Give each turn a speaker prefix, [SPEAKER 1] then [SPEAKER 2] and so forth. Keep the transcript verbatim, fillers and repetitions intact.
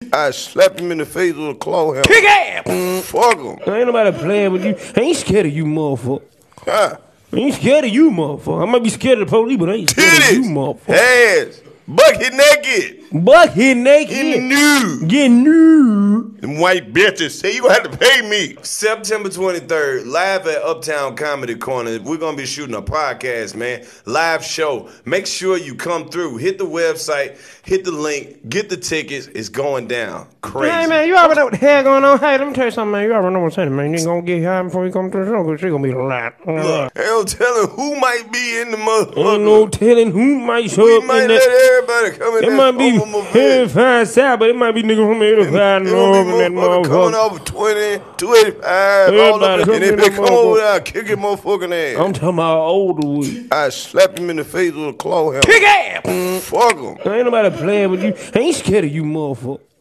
[SPEAKER 1] I slap him in the face with a claw hammer.
[SPEAKER 2] Kick ass!
[SPEAKER 1] Fuck him.
[SPEAKER 2] Ain't nobody playing with you. I ain't scared of you, motherfucker.
[SPEAKER 1] Huh?
[SPEAKER 2] I ain't scared of you, motherfucker. I might be scared of the police, but I ain't scared
[SPEAKER 1] Titties.
[SPEAKER 2] of you, motherfucker.
[SPEAKER 1] Ass. Bucket naked.
[SPEAKER 2] Bucket naked.
[SPEAKER 1] Get nude.
[SPEAKER 2] Get nude.
[SPEAKER 1] Them white bitches say you gonna have to pay me.
[SPEAKER 3] September twenty-third, live at Uptown Comedy Corner. We're going to be shooting a podcast, man. Live show. Make sure you come through. Hit the website. Hit the link. Get the tickets. It's going down. Crazy.
[SPEAKER 2] Hey, man, you already know what the hell going on. Hey, let me tell you something, man. You already know what's happening, man. You ain't going to get high before you come to the show because she going to be a lot.
[SPEAKER 1] Look, ain't no telling who might be in the motherfucker.
[SPEAKER 2] Ain't no telling who might show
[SPEAKER 1] We
[SPEAKER 2] up
[SPEAKER 1] might
[SPEAKER 2] in
[SPEAKER 1] let
[SPEAKER 2] that.
[SPEAKER 1] everybody come in
[SPEAKER 2] It
[SPEAKER 1] there.
[SPEAKER 2] might be
[SPEAKER 1] over my bed.
[SPEAKER 2] eighty-five South, but it might be niggas from eighty-five
[SPEAKER 1] It
[SPEAKER 2] North
[SPEAKER 1] gonna
[SPEAKER 2] and
[SPEAKER 1] be
[SPEAKER 2] that
[SPEAKER 1] motherfucker coming
[SPEAKER 2] motherfucker.
[SPEAKER 1] over twenty, two eighty-five, all
[SPEAKER 2] Everybody
[SPEAKER 1] up.
[SPEAKER 2] come
[SPEAKER 1] And if
[SPEAKER 2] in
[SPEAKER 1] they
[SPEAKER 2] that
[SPEAKER 1] come over
[SPEAKER 2] motherfucker.
[SPEAKER 1] there, I'll kick his motherfucking ass.
[SPEAKER 2] I'm talking about older with.
[SPEAKER 1] I slap him in the face with a claw hammer.
[SPEAKER 2] Kick ass!
[SPEAKER 1] Fuck him.
[SPEAKER 2] Ain't nobody playing with you. I ain't scared of you, motherfucker.